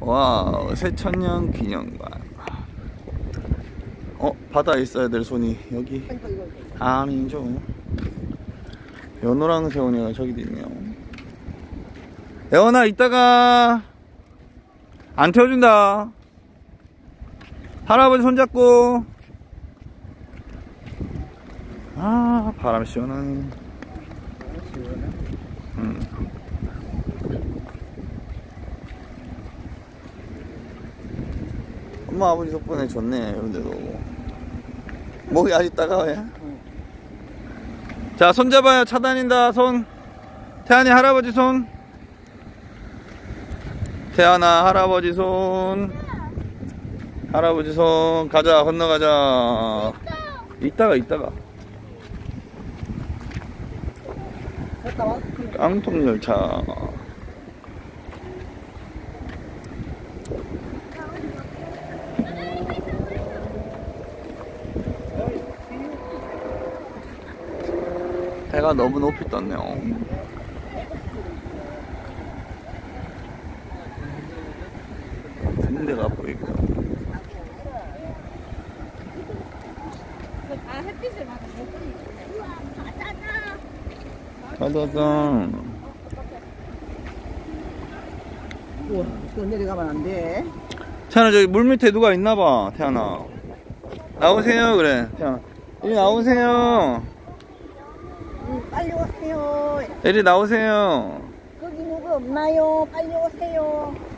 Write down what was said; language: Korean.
와우, 새천년 기념관. 바다에 있어야 될 손이 여기. 아니죠. 연호랑 세원이가 저기도 있네요. 예원아, 이따가 안 태워준다. 할아버지 손잡고. 아, 바람 시원하네. 엄마 아버지 덕분에 좋네. 그런데도 목이 아직 따가워요. 자, 손 잡아요. 차 다닌다. 손. 태안이 할아버지 손. 태안아 할아버지 손. 할아버지 손. 가자, 건너가자. 이따가 깡통열차. 해가 너무 높이 떴네요. 군대가 보이고. 햇빛을 받아. 짜자잔. 우와, 또 내려가면 안 돼. 태연아, 저기 물 밑에 누가 있나봐. 태연아, 나오세요. 그래, 태연아, 이리 나오세요. 빨리 오세요. 이리 나오세요. 거기 누구 없나요? 빨리 오세요.